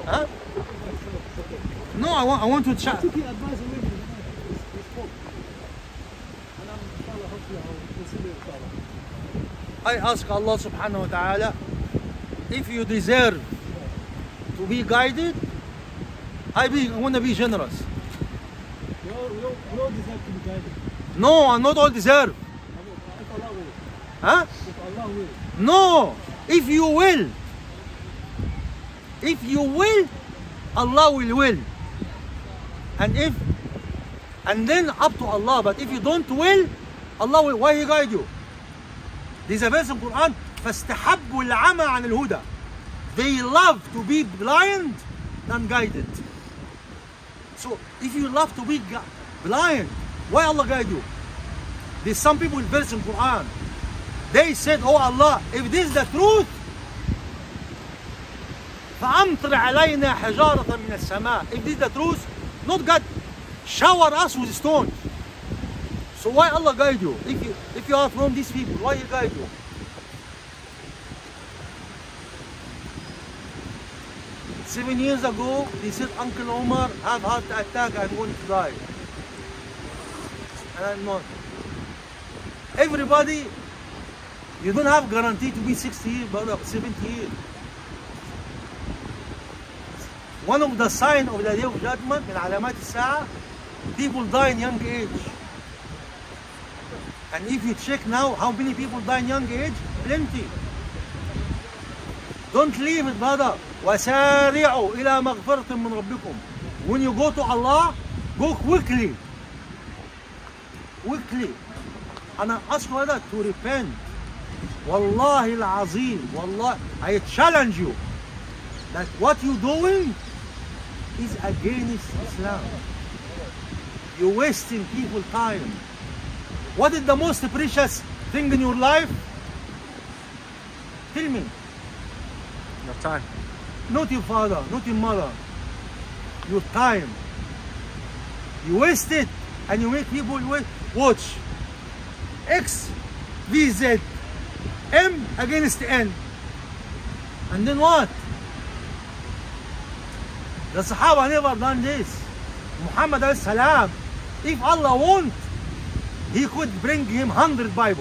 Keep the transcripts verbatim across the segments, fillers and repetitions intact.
Huh? No, I want, I want to chat. I took your advice already. We spoke. And I'm, inshallah, hopefully I'll consider it, inshallah. I ask Allah subhanahu wa ta'ala, if you deserve to be guided, I, be, I want to be generous. We all, we all, we all deserve to be guided. No, I'm not all deserve. If Allah will. Huh? If Allah will. No, if you will. If you will, Allah will will. And if, and then up to Allah. But if you don't will, Allah will, why He guide you? There's a verse in Quran, فَاسْتَحَبُّوا الْعَمَى عَنِ الْهُدَى. They love to be blind than guided. So if you love to be blind, why Allah guide you? There's some people in verse in Quran, they said, oh Allah, if this is the truth, فَأَمْطِرْ عَلَيْنَا حِجَارَةً مِنَ السَّمَاءِ. If this is the truth, not God, shower us with stones. So why Allah guide you? If you if you are from these people, why He guide you? Seven years ago, they said Uncle Omar have heart attack and going to die. And I'm not. Everybody, you don't have guarantee to be sixty years, but seventy years. One of the signs of the day of judgment, من علامات الساعة, people die in young age. And if you check now how many people die in young age, plenty. Don't leave it, brother. وَسَارِعُوا إِلَى مَغْفِرَةٍ مِّن رَبِّكُمْ. When you go to Allah, go quickly. Quickly. And I ask you that to repent. Wallahi al-Azim. Wallahi, I challenge you that what you're doing is against Islam. You're wasting people's time. What is the most precious thing in your life? Tell me. Your time. Not your father, not your mother. Your time. You waste it and you make people wait. Watch. X, V, Z, M against N. And then what? The Sahaba never done this. Muhammad alayhi salam, if Allah want, He could bring him hundred Bible.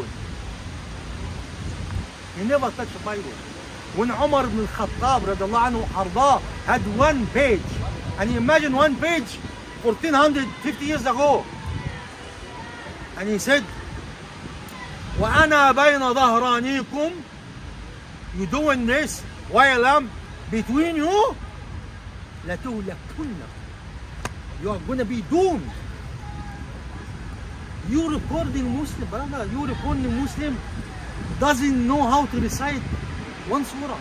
He never touched the Bible. When Umar ibn al-Khattab radiallahu anhu arda had one page, and you imagine one page fourteen fifty years ago, and he said, وَأَنَا بَيْنَ ظَهْرَانِيكُمْ, you doing this while I'm between you, لَتُهْلَكُنَّ, you are going to be doomed. You recording Muslim, brother, you recording Muslim doesn't know how to recite one surah.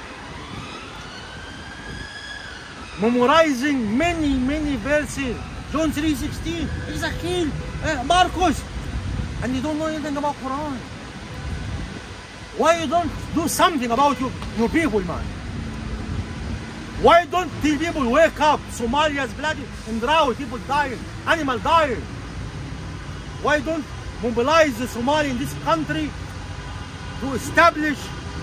Memorizing many, many verses. John three sixteen, Ezekiel, uh, Marcos, and you don't know anything about Quran. Why you don't do something about your, your people, man? Why don't the people wake up? Somalia's bloody and drought, people dying, animal dying. Why don't mobilize the Somali in this country to establish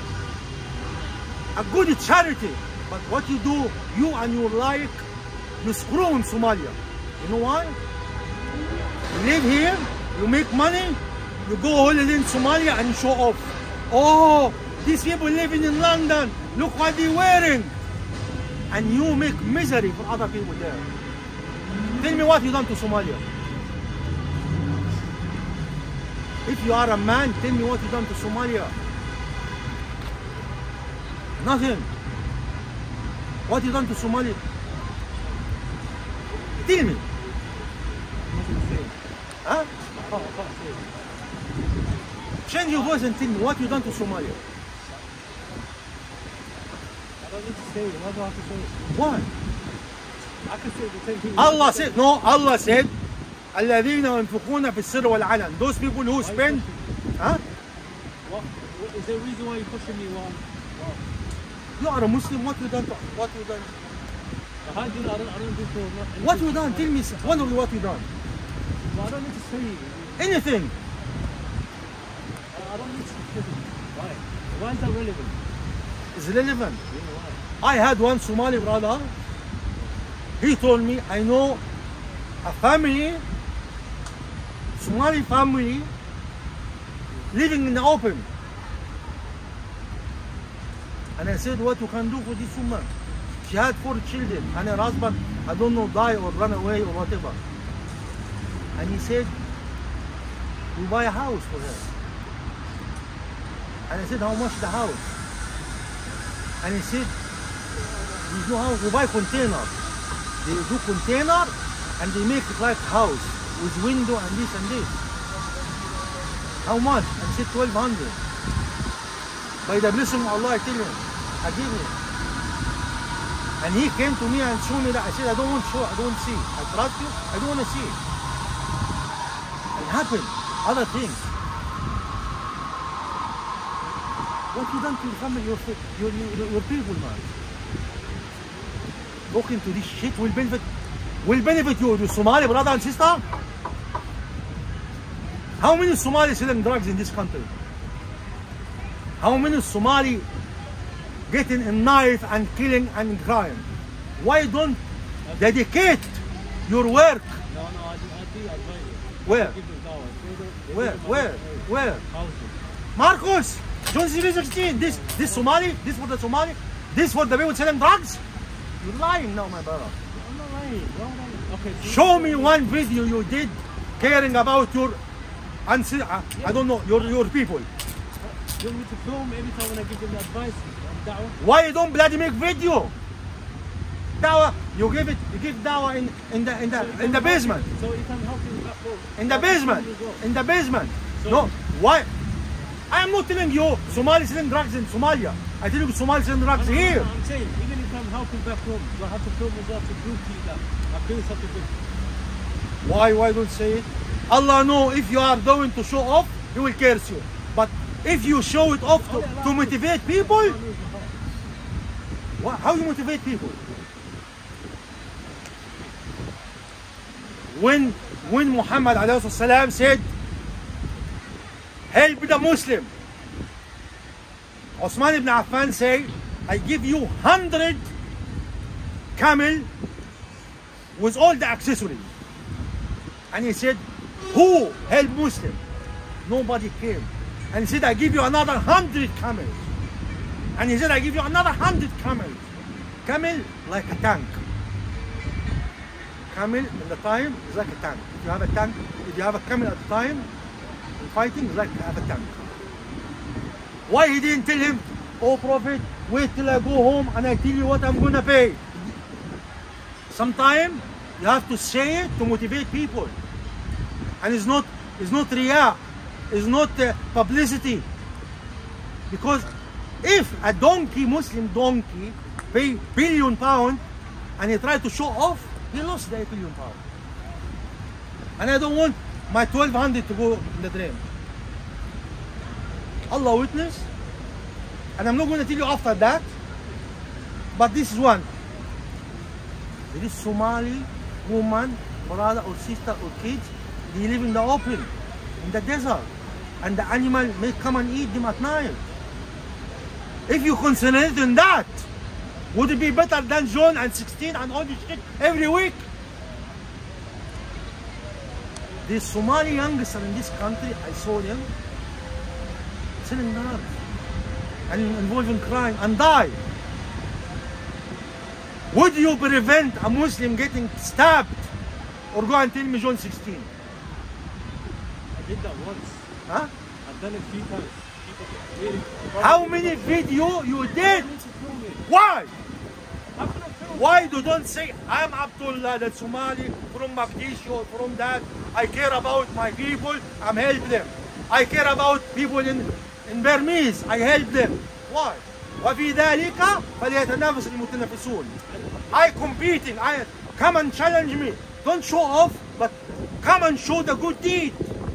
a good charity? But what you do, you and your like, you screw in Somalia. You know why? You live here, you make money, you go holiday in Somalia and you show off. Oh, these people living in London, look what they're wearing. And you make misery for other people there. Tell me what you done to Somalia. If you are a man, tell me what you done to Somalia. Nothing. What you done to Somalia? Tell me. Huh? Change your voice and tell me what you done to Somalia. I don't need to say it. Why do I have to say it? Why? I can say it to ten people. Allah said, no, Allah said, الذين ينفقون في السر والعلن. Those people who spend, huh? What, what, is there a reason why you're pushing me? Why? Why? You are a Muslim. What you done? To, what you done? I don't, I don't, I don't do for nothing. What you done? Tell me one of what you done. Well, I don't need to say it. Anything. I don't need to say it. Why? Why is that relevant? It's relevant. Yeah, why? I had one Somali brother. He told me, I know a family, Somali family, living in the open. And I said, what you can do for this woman? She had four children and her husband, I don't know, die or run away or whatever. And he said, we buy a house for her. And I said, how much the house? And he said, there's no house, we buy container. They do container and they make it like house with window and this and this. How much? And he said twelve hundred. By the blessing of Allah, I tell him, I give him. And he came to me and showed me that. I said, I don't want to show, I don't see. I trust you, I don't want to see. It happened. Other things. What you done to your family, your, your, your, your people, man? Looking to this shit will benefit, will benefit you, your Somali brother and sister? How many Somali selling drugs in this country? How many Somali getting a knife and killing and crime? Why don't dedicate your work? No, no, I do, I do advise you. Where? Give them dawah. They don't- they Where? give them Where? advice. Where? Houses. Marcos, John three sixteen. This, this Somali, this for the Somali, this for the people selling drugs. You're lying now, my brother. I'm not lying. Why would I- Okay. so- Show me one video you did caring about your, ansi- uh, I don't know, your your people. You want me to film every time when I give them the advice on da'wah? Why you don't bloody make video? Dawah, you give it, you give dawah in in the in the in the basement, So it can help you back home. in the basement, as well. in the basement. So- No, why? I am not telling you Somali selling drugs in Somalia. I tell you Somali selling drugs No, no, no, here. I'm saying, even if I'm helping back home, do I have to film as well to prove to you that I'm doing something good? Why? Why don't say it? Allah know if you are going to show off, He will curse you. But if you show it off to, to motivate people, what, how you motivate people? When when Muhammad alayhi salam said, help the Muslim, Osman ibn Affan said, I give you hundred camel with all the accessories. And he said, who help Muslim? Nobody came. And he said, I give you another hundred camels. And he said, I give you another hundred camels. Camel like a tank. Camel in the time is like a tank. If you have a tank, if you have a camel at the time, in fighting is like you have a tank. Why he didn't tell him, oh Prophet, wait till I go home and I tell you what I'm gonna pay? Sometimes you have to say it to motivate people. And it's not, it's not riyah, it's not uh, publicity. Because if a donkey, Muslim donkey, pay billion pound and he try to show off, he lost the eight billion pound. And I don't want my twelve hundred to go in the drain. Allah witness, and I'm not going to tell you after that, but this is one. There is Somali woman, brother or sister or kids, they live in the open, in the desert, and the animal may come and eat them at night. If you concentrate on that, would it be better than John and sixteen and all this shit every week? The Somali youngster in this country, I saw them selling drugs and involved in crime and die. Would you prevent a Muslim getting stabbed or go and tell me John sixteen? I did that once. Huh? I've done it a few times. People get really... How many video you did? I need to film it. Why? How can I film Why you don't say, I'm Abdullah, the Somali, from Magdishu or from that. I care about my people, I'm help them. I care about people in, in Burmese, I help them. Why? وفي ذلك فليتنافس المتنافسون. I competing, I come and challenge me. Don't show off, but come and show the good deed.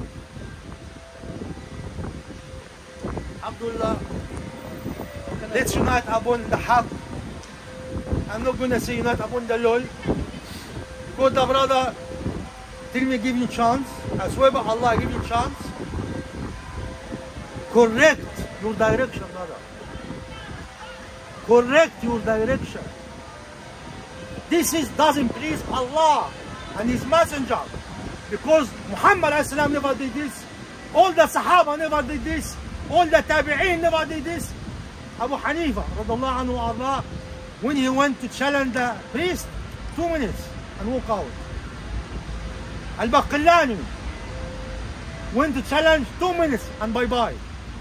Abdullah, let's unite upon the haq. I'm not gonna say unite upon the law. Because the brother tell me give you chance. I swear by Allah, I give you chance. Correct your direction, brother. correct your direction. This is doesn't please Allah and His Messenger, because Muhammad alayhi salam never did this, all the Sahaba never did this, all the Tabi'een never did this. Abu Hanifa radallahu anhu Allah, when he went to challenge the priest, two minutes and walk out. Al-Baqillani went to challenge, two minutes and bye-bye.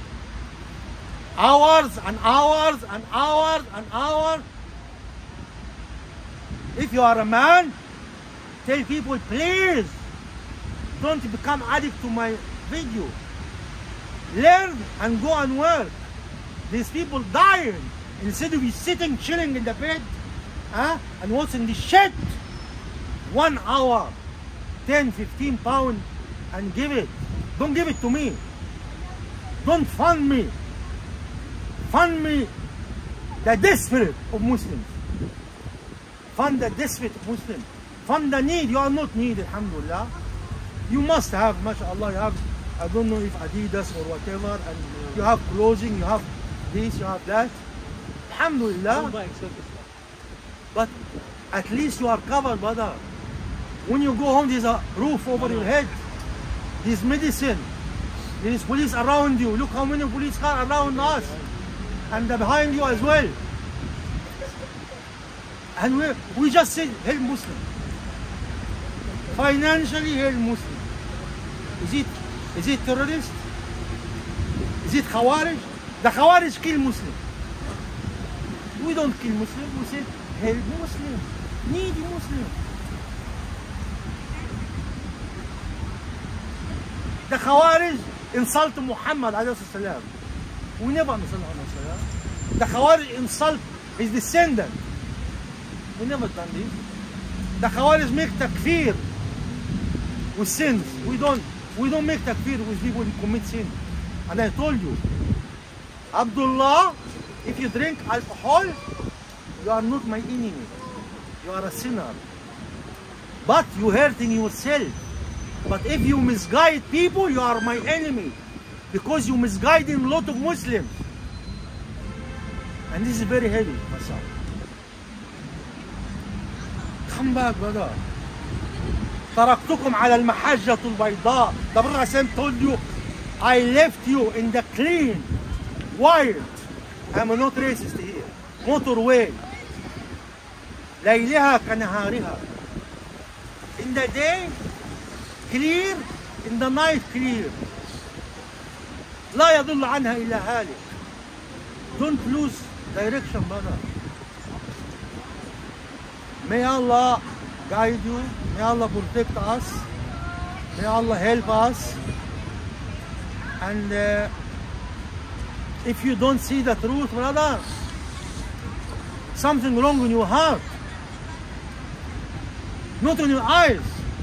Hours and hours and hours and hours. If you are a man, tell people, please don't become addict to my video. Learn and go and work. These people dying instead of you sitting chilling in the bed, huh, and watching this shit. One hour, ten, fifteen pounds, and give it. Don't give it to me. Don't fund me. Fund me the desperate of Muslims. Fund the desperate of Muslims. Fund the need. You are not needed, alhamdulillah. You must have, mashallah, you have, I don't know if Adidas or whatever, and you have clothing, you have this, you have that. Alhamdulillah. But at least you are covered, brother. When you go home, there's a roof over your head. There's medicine. There is police around you. Look how many police cars around us. And behind you as well. And we, we just said, help Muslim. Financially help Muslim. Is it, is it terrorist? Is it Khawarij? The Khawarij kill Muslim. We don't kill Muslim. We say, help Muslim. Needy Muslim. The Khawarij insult Muhammad alayhi salam. We never insult Muhammad alayhi salam. The Khawarij insult his descendant. We never done this. The Khawarij make takfir with sins. We don't, we don't make takfir with people who commit sin. And I told you, Abdullah, if you drink alcohol, you are not my enemy. You are a sinner. But you're hurting yourself. But if you misguide people, you are my enemy. Because you misguiding a lot of Muslims. And this is very heavy, my son. Come back, brother. تركتكم على المحجة البيضاء. The Prophet ﷺ told you, I left you in the clean, wild, I'm not racist here, motorway. ليلها كنهارها. In the day, clear, in the night, clear. لا يضل عنها إلا هالك. Don't lose direction, brother. May Allah guide you. May Allah protect us. May Allah help us. And uh, if you don't see the truth, brother, something wrong in your heart, not in your eyes,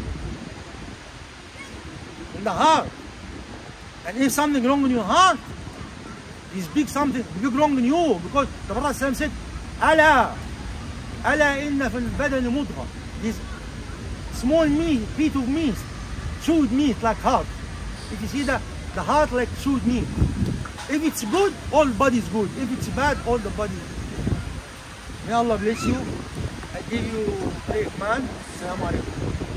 in the heart. And if something wrong in your heart, is big something big wrong in you, because the Prophet said, "Allah, Allah inna fil badani mudghah." This small meat, bit of meat, chewed meat like heart. If you see the the heart like chewed meat. If it's good, all body is good. If it's bad, all the body is good. May Allah bless you. I give you prayer, man. Assalamu alaikum.